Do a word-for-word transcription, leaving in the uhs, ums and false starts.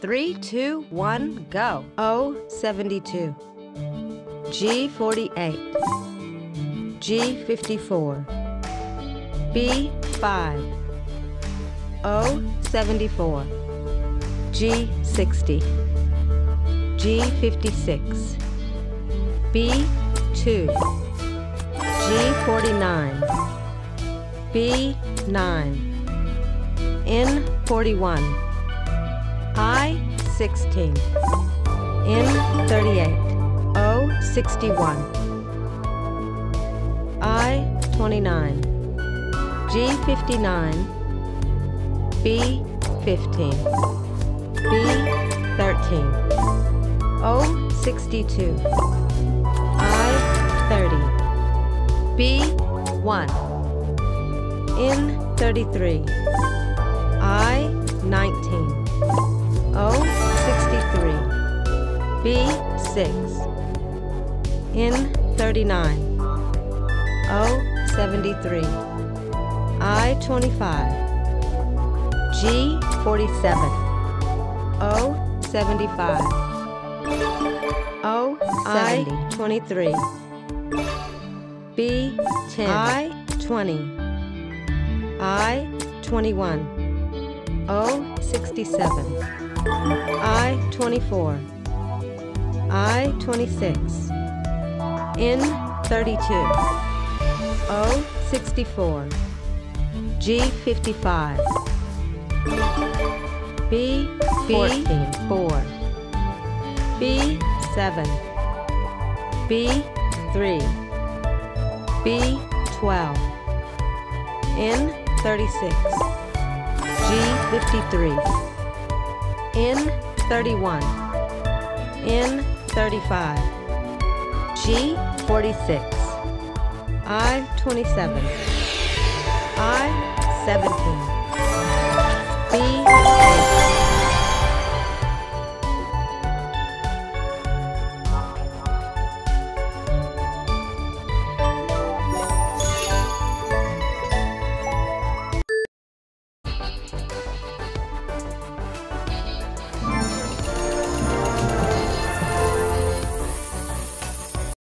Three, two, one, go. O seventy-two. G forty-eight. G fifty-four. B five. O seventy-four. G sixty. G fifty-six. B two. G forty-nine. B nine. N forty-one. I sixteen. N thirty-eight. O sixty-one. I twenty-nine. G fifty-nine. B fifteen. B thirteen. O sixty-two. I thirty. B one. N thirty-three. I nineteen. O sixty-three. B six. N thirty-nine. O seventy-three. I twenty-five. G forty-seven. O seventy-five. O seventy. I twenty-three. B ten. I twenty. I twenty-one. O sixty-seven. I twenty-four. I twenty-six. N thirty-two. O sixty-four. G fifty-five. B fourteen. four. B seven. B three. B twelve. N thirty-six. G fifty-three. N thirty-one. N thirty-five. G forty-six. I twenty-seven. I seventeen.